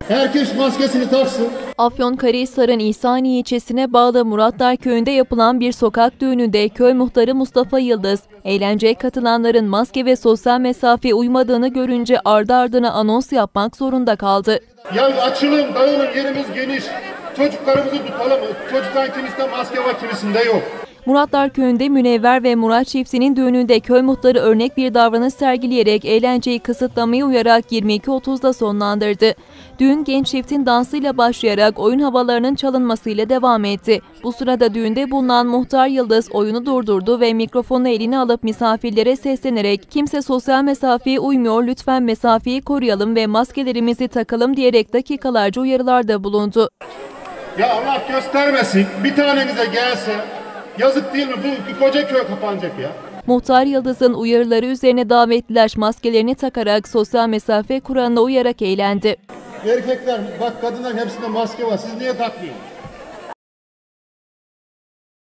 Herkes maskesini taksın. Afyonkarahisar'ın İhsaniye ilçesine bağlı Muratlar Köyü'nde yapılan bir sokak düğününde köy muhtarı Mustafa Yıldız, eğlenceye katılanların maske ve sosyal mesafeye uymadığını görünce ardı ardına anons yapmak zorunda kaldı. Ya açılın, dağılın, yerimiz geniş. Çocuklarımızı tutalım. Çocukların kimisinde maske var, kimisinde yok. Muratlar Köyü'nde Münevver ve Murat çiftinin düğününde köy muhtarı örnek bir davranış sergileyerek eğlenceyi kısıtlamaya uyarak 22.30'da sonlandırdı. Düğün genç çiftin dansıyla başlayarak oyun havalarının çalınmasıyla devam etti. Bu sırada düğünde bulunan Muhtar Yıldız oyunu durdurdu ve mikrofonu eline alıp misafirlere seslenerek "Kimse sosyal mesafeye uymuyor, lütfen mesafeyi koruyalım ve maskelerimizi takalım" diyerek dakikalarca uyarılarda bulundu. Ya Allah göstermesin, bir tanenize gelse yazık değil mi? Bu koca köy kapanacak ya. Muhtar Yıldız'ın uyarıları üzerine davetliler maskelerini takarak sosyal mesafe kuralına uyarak eğlendi. Erkekler, bak kadınların hepsinde maske var. Siz niye takmıyorsunuz?